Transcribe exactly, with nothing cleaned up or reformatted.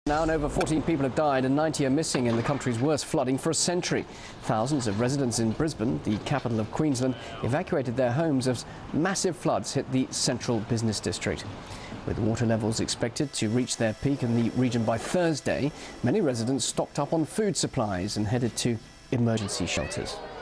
Now, and over fourteen people have died and ninety are missing in the country's worst flooding for a century. Thousands of residents in Brisbane, the capital of Queensland, evacuated their homes as massive floods hit the central business district. With water levels expected to reach their peak in the region by Thursday, many residents stocked up on food supplies and headed to emergency shelters.